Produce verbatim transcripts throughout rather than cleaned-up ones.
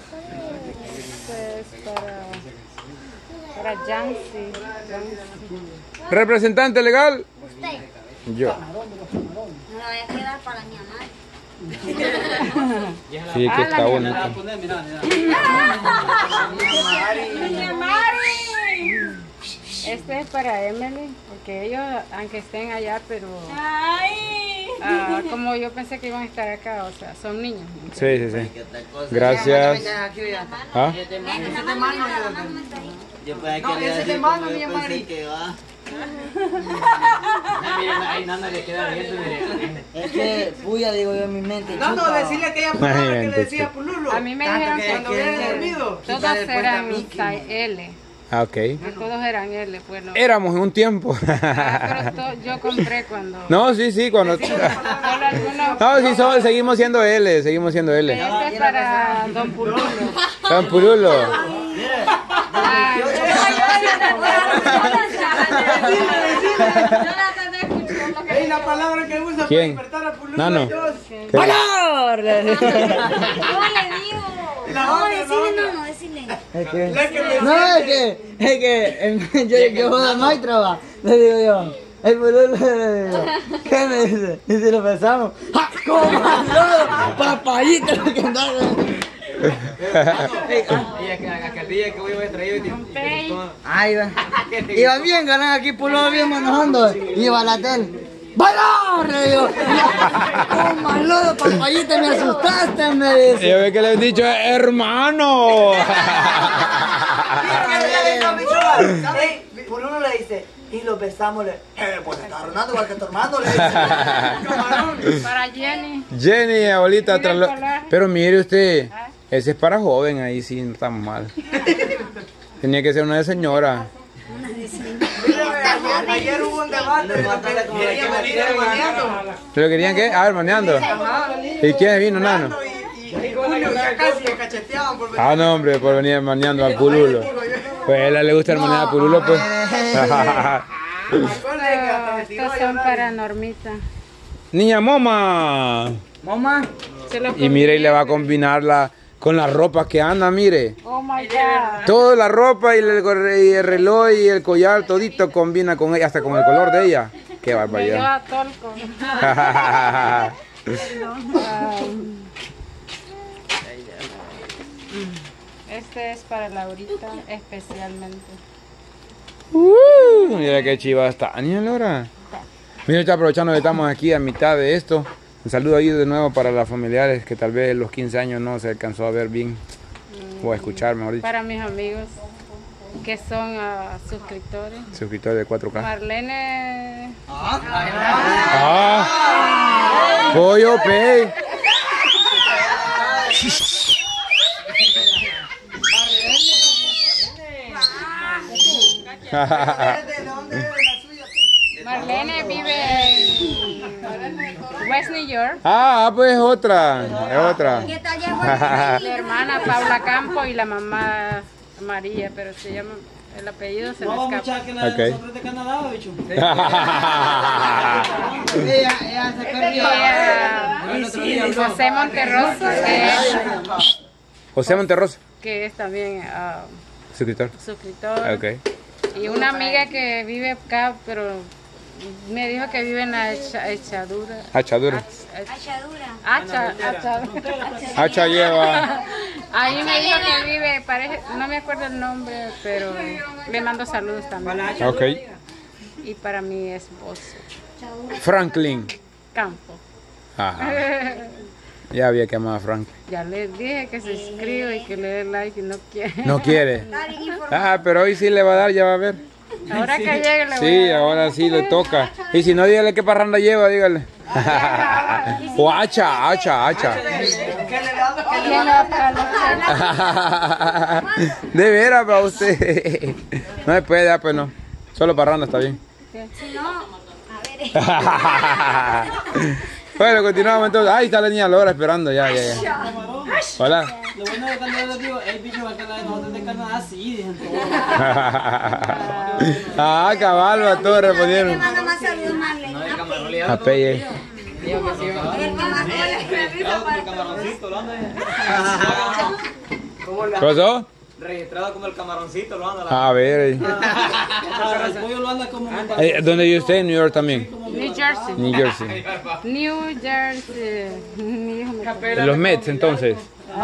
Este es para, para Yancy. ¿Representante legal? Usted. Yo. Me lo voy a quedar para mi mamá. Sí, que está bonito. Este es para Emily, porque ellos, aunque estén allá, pero Ay. ah, como yo pensé que iban a estar acá, o sea, son niños. Sí, sí, sí. Gracias. ¿Ah? No, ese es de mano, mi Mari. Ahí Nando le queda viendo. Es que puya, digo yo en mi mente. No, no, decirle aquella palabra que le decía Pululo. A mí me dijeron que, cuando viene dormido. todos eran L. Ah, ok. Que todos eran L, pues no. Éramos en un tiempo. Ah, pero to- yo compré cuando... No, sí, sí, cuando... Solo algunos... No, sí, somos- seguimos siendo L, seguimos siendo L. Este es para Don Pululo. San Purulo. Ah, Ey, la palabra que usa ¿Quién? para despertar a Pululo. Nano. Dios. ¿Qué? No le digo. La No, otra, decirle la no, no, decirle. Es que, La que me no, es que, es que em, yo, yo jodo a Maitra, le digo yo, el boludo le digo, ¿qué me dice? Y si lo besamos, ¡ja! ¡Como lodo! ¡Papayita! Lo que andaba. Ella que aquel día que voy a traer y Ahí va. Iba bien, ganan aquí, pulo bien manejando. Iba a la tele. ¡Valor! Le digo, ¡como lodo, papayita! Me asustaste, me dice. Yo ve que le he dicho, hermano. Por uno le dice, y lo besamos, le eh, pues está Ronaldo igual que tu hermano, le dice. para Jenny. Jenny, abuelita, Mira el traslo- color. pero mire usted, ese es para joven, ahí sí no estamos mal. Tenía que ser una de señora. Ayer, ayer hubo un debate. Querían venir hermaneando. ¿Se lo querían qué? Ah, hermaneando. ¿Y quién vino, Nano? Y Julio ya casi que cacheteaban por venir. Ah, no, hombre, por venir hermaneando al Pululo. Pues a él le gusta hermanear a Pululo, pues. Acuérdense que hasta me tiró Estos a son llorar. para Normita. Niña Moma. Mamá, Se lo Y mire, y le va a combinarla con las ropas que anda, mire. Oh my God. Toda la ropa y el, gorre- y el reloj y el collar, todito combina con ella, hasta con el color de ella. Qué Me dio barbaridad. a Tolco. Este es para Laurita especialmente. Uh, mira qué chiva está, Ania Lora. Mira, está aprovechando que estamos aquí a mitad de esto. Un saludo ahí de nuevo para las familiares que tal vez los quince años no se alcanzó a ver bien o a escuchar, mejor dicho. Para mis amigos que son ah, suscriptores. Suscriptores de cuatro K. Marlene. Ah, Pollo Pay. Marlene vive en West New York. Ah, pues es otra, es otra. ¿Qué tal llegó La hermana Paula Campo y la mamá María, pero se llama, el apellido se me No, escapa. muchacha, que la Ok. de nosotros de Canadá, bicho. ella, ella se perdió. Y, ah, José Monterroso, que es, José Monterroso, que es también ah, suscriptor. suscriptor. Ok. Y una amiga que vive acá, pero me dijo que vive en la hecha- echadura. Hachadura. Ach- Achadura. Hacha, hachadura. Hacha lleva. Ahí me dijo que vive, parece, no me acuerdo el nombre, pero le mando saludos también. Ok. Y para mi esposo, Franklin. Campo. Ajá. Ya había que amar a Frank. Ya le dije que se inscribe y que le dé like y no quiere. No quiere. Ah, pero hoy sí le va a dar, ya va a ver. Ahora que llegue le voy Sí, a... ahora sí le toca. Y si no, dígale qué parranda lleva, dígale. O hacha, hacha, hacha. De veras para usted. No se puede, ah, pues no. Solo parranda está bien. Si no, a ver. Bueno, continuamos entonces. Ahí está la niña Laura esperando, ya, ya, ya. Hola. Lo bueno de cuando yo les digo, el bicho va a quedar de nosotros de Canadá, sí, dicen todos. Ah, cabal, va todos Le respondieron. mando más saludos, Marlene. A Pelle. El que más goles me risa para todos. ¿Qué pasó? Registrado como el camaroncito, lo anda la... A ver. El pollo lo anda como... Eh, ¿Dónde vive usted? ¿En New York también? New Jersey. New Jersey. New Jersey. Mi hijo me- Los Mets, entonces.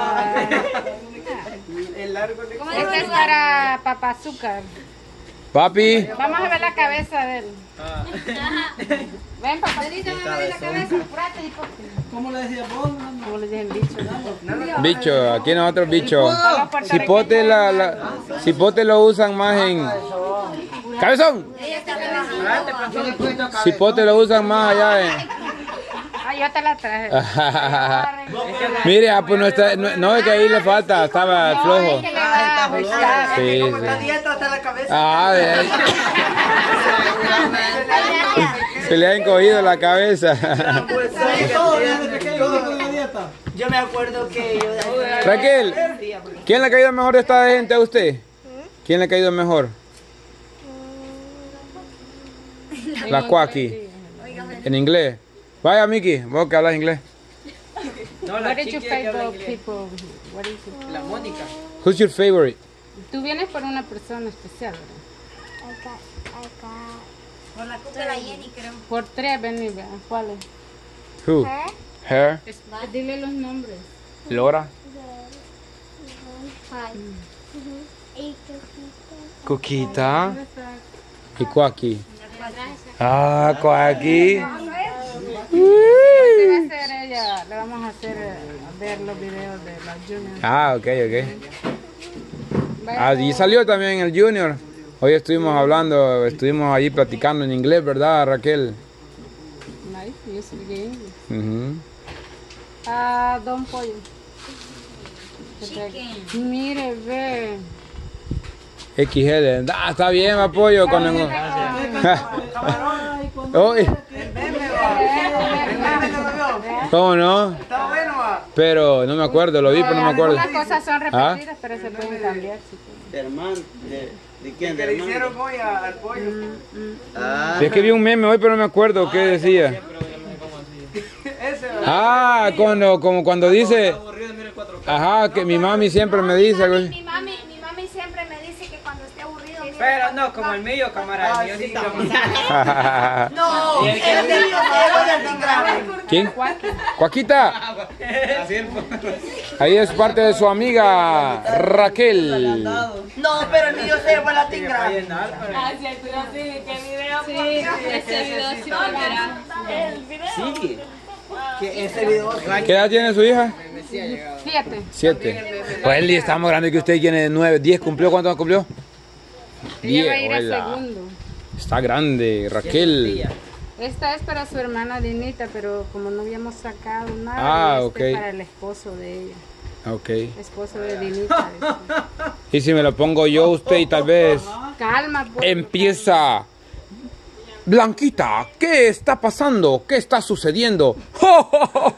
Este es para Papá Azúcar. Papi. Vamos a ver la cabeza de él. Ven, papá. la cabeza. ¿Cómo le decía vos? Como le dicen bicho. Bicho, aquí nosotros bicho. Cipote, la, la, cipote lo usan más en... ¡Cabezón! Cipote lo usan más allá en... Ah, yo te la traje. Mire, ah, pues no, está, no, no es que ahí le falta, estaba No, flojo. es que le va a ajustar. Sí, Como está sí. dieta hasta la cabeza. Ah, de ahí. Se le ha encogido la cabeza. Todo desde pequeño con la dieta. Yo me acuerdo que yo... Raquel, ¿quién le ha caído mejor de esta gente a usted? ¿Quién le ha caído mejor? La Cuaki. En inglés. Vaya, Miki, vos que hablas inglés. No, What la did your chiqui que habla favorite inglés. people? What is it? La Mónica. Who's your favorite? Tú vienes por una persona especial, ¿verdad? Por la culpa de la Jenny, creo. Por tres, ven y vean. ¿Cuáles? Who? Her. Dile los nombres. Laura. Coquita. Y Cuaki. Ah, Cuaki. Ese va a ser ella. Le vamos a hacer eh, ver los videos de la Junior. Ah, ok, ok. Vaya, Allí salió también el Junior. Hoy estuvimos hablando, estuvimos allí platicando en inglés, ¿verdad, Raquel? Nice, yo soy gay. Ujú. Ah, Don Pollo. Chicken. Mire, ve. X L. Ah, está bien, apoyo. Cuando... Oye, ¿cómo no? Está bueno, va. Pero no me acuerdo, lo vi, pero no me acuerdo. Algunas cosas son ¿Ah? repetidas, pero se pueden cambiar. Si quieren. De hermano, de, ¿de quién? ¿De hermano? hicieron hoy al pollo? Ah, Es que vi un meme hoy, pero no me acuerdo qué decía. Ah, cuando, como cuando dice, ajá, que mi mami siempre me dice algo así. Mi mami, mi mami siempre me dice que cuando esté aburrido... mira, Pero no, como el mío, camarada. El mío sí está no, el mío se lleva del Tingrave. ¿Quién? Cuaquita. Ahí es parte de su amiga Raquel. No, pero el mío se lleva la Tingrave. Sí, que ese video... ¿Qué edad tiene su hija? Fíjate. Siete. Pues él está más grande que usted, tiene nueve, diez. ¿Cumplió? ¿Cuántos cumplió? Ella va a ir a hola. segundo. Está grande, Raquel. Esta es para su hermana Dinita, pero como no habíamos sacado nada, Ah, este es ok. para el esposo de ella. Ok. Esposo de Dinita. Y si me lo pongo yo usted y tal vez Calma, pues. empieza. Blanquita, ¿qué está pasando? ¿Qué está sucediendo? ¡Jo, jo, jo!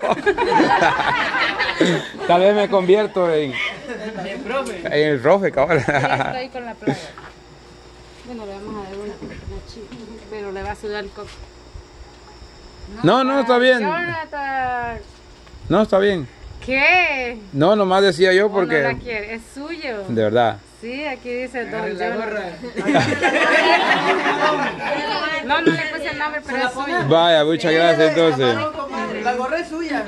Tal vez me convierto en, en el profe, cabrón. Ella está ahí con la plaga. Bueno, le vamos a dar una, una chica, pero le va a sudar el coco. No, no, está bien. Jonathan. No, está bien. ¿Qué? No, nomás decía yo ¿O no la porque... quiere? Es suyo. De verdad. Sí, aquí dice Don Jonathan. No, no le puse el nombre, pero es suyo. Vaya, muchas gracias entonces. La gorra es suya.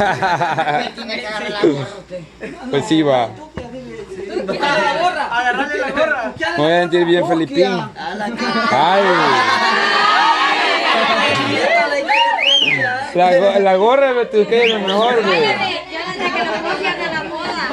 Pues sí, va. Agarrarle la gorra. Me voy a sentir bien Felipín. Ay. La, go- la gorra de usted es lo mejor, güey. Jonathan, que lo copian en la moda.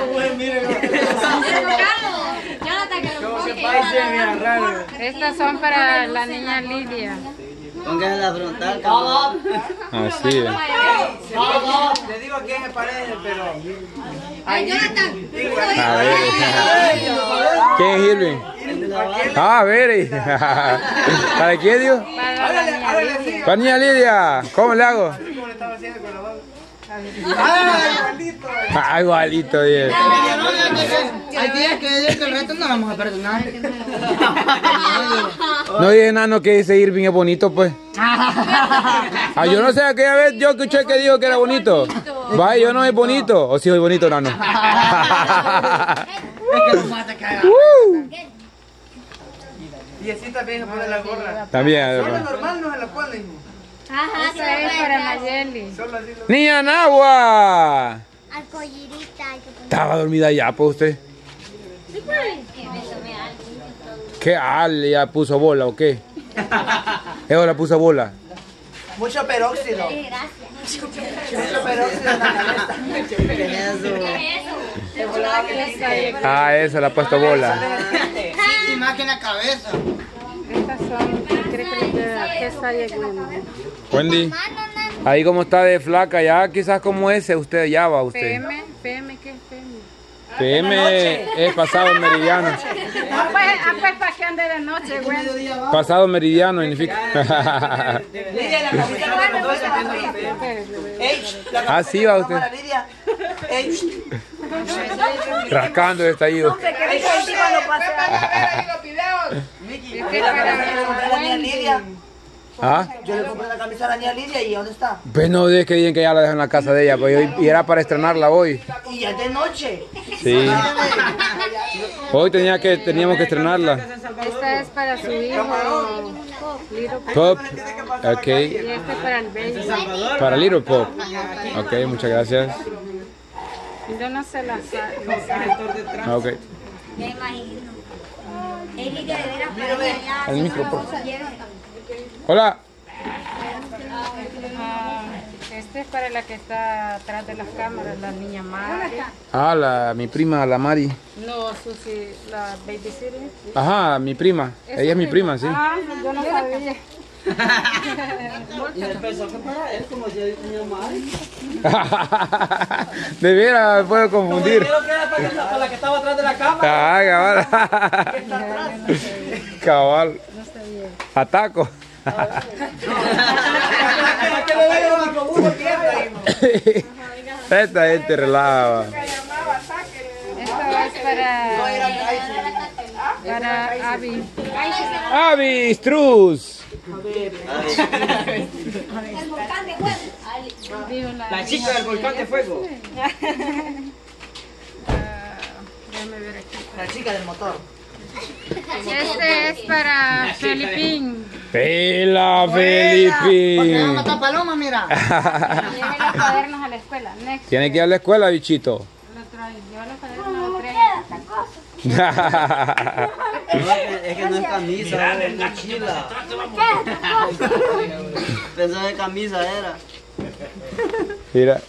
Jonathan, que lo copian. Estas son para la niña Lidia. Póngase la frontal, cabrón. Así es. Le digo a quién me parece, pero... Ay, Jonathan. A ver. ¿Quién es Irving? Ah, a ver. ¿Para quién, Dios? Para la niña Lidia. Para niña Lidia. ¿Cómo le hago? ¿Cómo le estaba haciendo con la mano? ¡Ah, igualito! Ah, igualito, Dios. Hay días que digo que el resto no vamos a perdonar. No dije nada, no, que dice Irving es bonito, pues. Ah, yo no sé, aquella vez yo escuché que dijo que era bonito. Vaya, yo no soy bonito. ¿O sí soy bonito, Nano? Es que no mata que haga. Y así también se pone la gorra. También. Solo normal no se la ponen. Ajá, Esa es para Nayeli. Solo así lo... Niña Nahua. Arcollirita. Estaba dormida ya, pues usted. ¿Qué? Ah, ya puso bola o qué? ¿Eso la puso bola? Mucho peróxido. Gracias. Mucho peróxido en la cabeza. Ah, esa la ha puesto bola. Y más que en la cabeza. Estas son, creo que de queso y gluten. Wendy, ahí como está de flaca, ya quizás como ese, usted ya va usted. P M, P M, ¿qué es P M? P M es pasado el meridiano. Ah, pues, ah, pues para que ande de noche, güey. Pasado meridiano significa. Lidia, la camisa me mandó esa camisa. Ey, la Ah, sí, va usted. cámara, Lidia. Ey, Rascando el estallido. Miki, yo le compré la camisa a la niña Lidia. ¿Ah? Yo le compré la camisa a la niña Lidia y ¿dónde está? Pues no, es que dicen que ya la dejan en la casa de ella, pues hoy- y era para estrenarla hoy. Y ya es de noche. Sí. Hoy tenía que, teníamos que estrenarla. Esta es para su hijo, Little Pop. Pop. Ok. Y este es para el baby. Para Little Pop. Ok, muchas gracias. Yo no sé la sa- Ok. Me imagino. Es Lidia de veras para allá. El micro, por favor. Hola. Ah, este es para la que está atrás de las cámaras, la niña Mari. Ah, la, mi prima, la Mari. No, Susi, la babysitter. Ajá, mi prima. Ella es mi prima, sí. Ah, yo no sabía. Y el peso que para él, como si él tenía mal. De veras, me puedo confundir. Creo que era para, que- para la que estaba atrás de la cámara. Ah, cabal. Cabal. Ataco. Para que le vaya a la comuna que vaya. Esta gente relava. Esto es para, para Abby. Avistruz. Dijo la, La chica del volcán de fuego. Ah, déjame ver aquí. La chica del motor. Este es para Felipín. Pela, Porque Felipe. no mata paloma, mira. Lleve los cuadernos a la escuela. Next. Tiene que ir a la escuela, bichito. Lo trae. Lleva los cuadernos, lo trae. Es que no es camisa, es mochila. Pensaba que camisa era. Mira.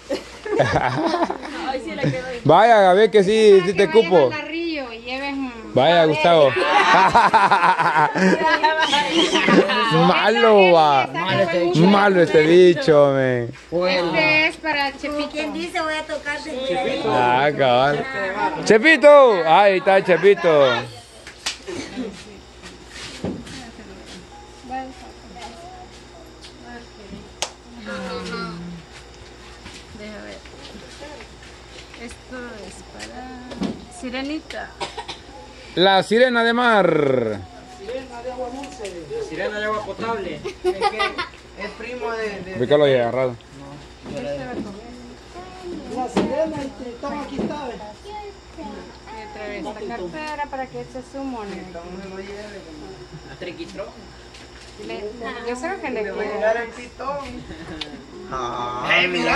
Vaya, a ver que sí, sí te cupo. Lleven Río y lleven... Vaya, Gustavo. Malo, va. Malo este bicho, me. Este es para Chepito. ¿Quién dice voy a tocarte? Ah, cabal. Chepito. Ahí está Chepito. Deja ver. Esto es para Sirenita. La sirena de mar. Sirena de agua potable. Es primo de... de- ¿Por qué lo he agarrado? La sirena, toma aquí está. ve. Y otra vez esta cartera para que eche su moneda. Triquitrón. Le- Yo sé que le Voy a quiero. llegar el pitón. Ay, mira.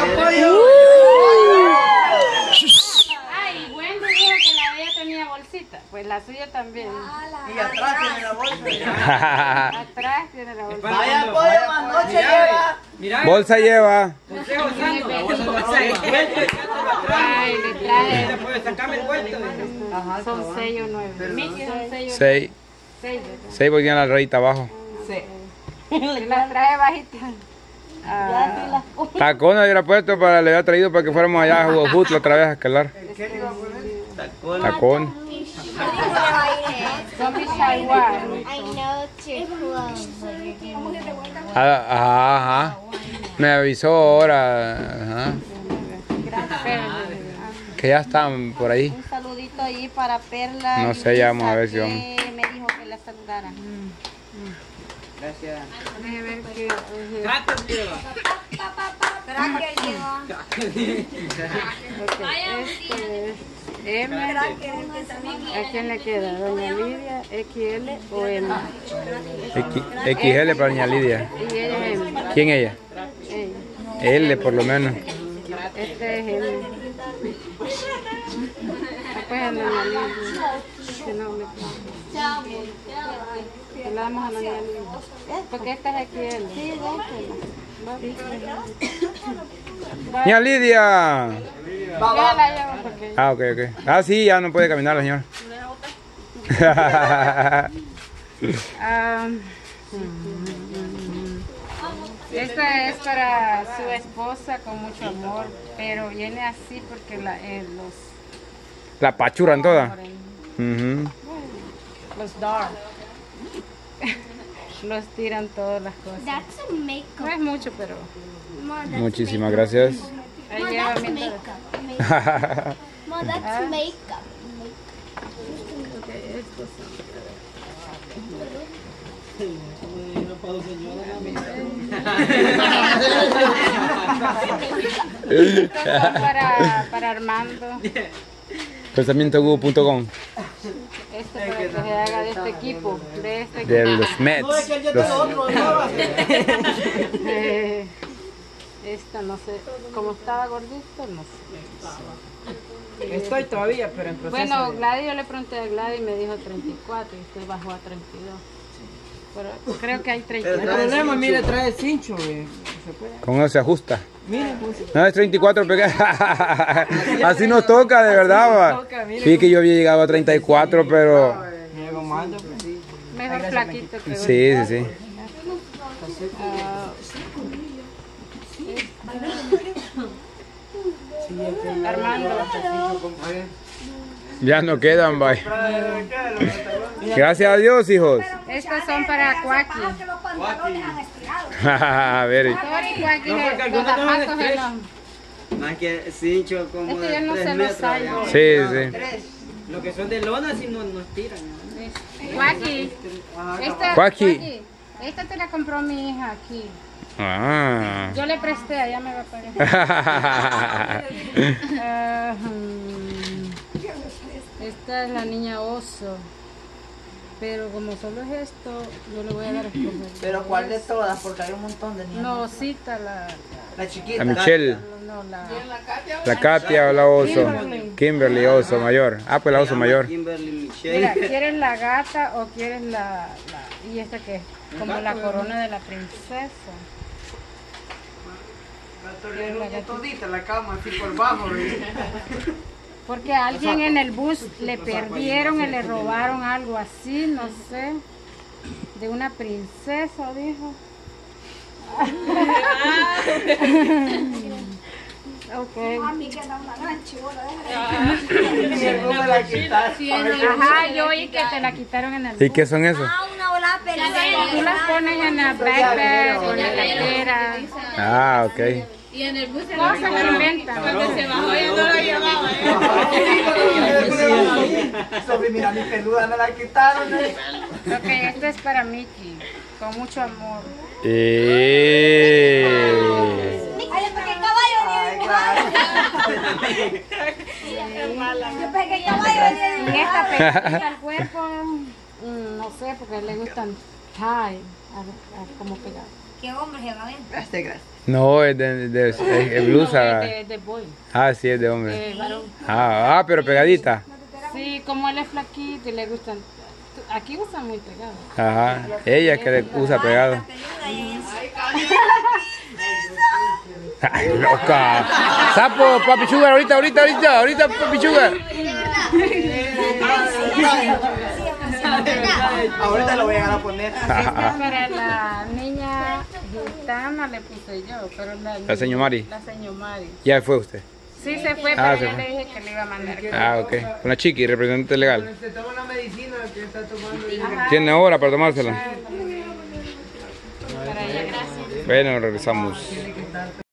Ay, Wendy dijo que la de ella tenía bolsita. Pues la suya también. Y atrás tiene la bolsa. Atrás tiene la bolsa. Vaya pollo, más noche lleva. Mira, Bolsa lleva. consejo usando. La bolsa de atrás. Vuelto y echándolo atrás. Ay, le Y traje. después sacame el vuelto. Son seis o nueve. Miki son seis o Seis. seis. ¿verdad? Seis porque tiene la rayita abajo. Y las traje bajitas. Ah, Tacona hubiera puesto para, le había traído para que fuéramos allá a jugar fútbol otra vez a escalar. Tacón. son mis chaguas. Ah, Ajá, ajá. Me avisó ahora. Ajá. Que ya están por ahí. Un saludito ahí para Perla. No sé, ya vamos a ver si vamos. que me dijo que la saludara. Gracias. Déjame ver qué. Gatos lleva. Cracker lleva. Ok, este es M. ¿A quién le queda? ¿Doña Lidia, X L o M? X- XL para doña Lidia. Y ella es M. ¿Quién ella? Ella. L por lo menos. Este es M. Después a doña Lidia. Que no me Le damos a doña Lidia. Porque esta es X L. Sí, Doña Lidia. Yo la llevo porque... Ah, ok, ok. Ah, sí, ya no puede caminar la señora. Ah, esta es para su esposa con mucho amor, pero viene así porque la, eh, los, La pachuran toda. Ujú. los dark los tiran todas las cosas. That's a No makeup. es mucho, pero Mom, that's Muchísimas gracias. ahí Mom, lleva that's mil makeup. dólares. Mom, that's makeup. Ok, estos son. Estos son para, para Armando. pensamiento gu punto com. Este para que se haga de este equipo, de este equipo. De los Mets. No, es que él ya Los- está otro, ¿no? Eh, esta no sé, como estaba gordito, no sé. Estoy todavía, pero en proceso. Bueno, de- Gladys, yo le pregunté a Gladys y me dijo treinta y cuatro y usted bajó a treinta y dos. Pero creo que hay treinta y El dos. problema, mire, trae cincho, güey. Se puede. Con eso se ajusta. Mire, pues. No, es treinta y cuatro pega. Así nos toca, de verdad, va. Sí que yo había llegado a treinta y cuatro, pero... Llego mando, pues. Mejor flaquito que Sí, sí, sí. Ah, Armando. Ya no quedan, bye. Gracias a Dios, hijos. Estos son para Cuaki. A ver. Sorry, Cuaki, No, porque los algunos no zapatos de de los... Más que cincho como Es que de yo no tres sé los metros. hallo. Sí, sí. Lo que son de lona si no nos tiran. ¿no? Cuaki. Esta, Cuaki. Cuaki, esta te la compró mi hija aquí. Ah. Yo le presté, allá me va a pagar. Ah, hmm. Esta es la niña oso. Pero como solo es esto, yo le voy a dar a escoger. Pero ¿cuál de todas? Porque hay un montón de niños. No, cita la... La chiquita. A Michelle. No, la... La Katia o la oso. Kimberly oso mayor. Ah, pues la oso mayor. Kimberly Michelle. Mira, ¿quieres la gata o quieres la, la... ¿Y esta qué es? Como la corona de la princesa. Todita la cama así por bajo. Porque a alguien en el bus le perdieron y le robaron algo así, no sé. De una princesa, dijo. Ok. Ajá, yo oí que te la quitaron en el ¿Y bus. qué son esos? Ah, una bola pelada. Tú las pones en la backpack, en la cartera. Ah, ok. Cosas que inventan. Sobre, mira, mi peluda me la quitaron. ¿eh? Ok, esto es para Mickey, con mucho amor. Eh. Ay, yo pegué caballo Ay, de gracias. Yo pegué caballo de En esta pegadita al cuerpo, mm, no sé, porque le gustan tie, a- a- como pegado. ¿Qué hombre se va a ver? Gracias, gracias. No, es de, de, es- es blusa. No, es de, de boy, Ah, sí, es de hombre. de varón. Ah, ah, pero pegadita. Sí, como él es flaquito y le gustan. Aquí usan muy pegado. Ajá. Ella que le usa pegado. Ay, loca. Sapo, papi sugar, ahorita, ahorita, ahorita, ahorita, papi sugar. Ahorita lo voy a llegar a poner. Para la niña gitana le puse yo, pero la, La señor Mari. La señor Mari. Ya fue usted. Sí se fue, Ah, pero se yo fue. le dije que le iba a mandar. Ah, ok. Con la chiqui, representante legal. Se toma una medicina que está tomando. Tiene hora para tomársela. Para ella, gracias. Bueno, regresamos.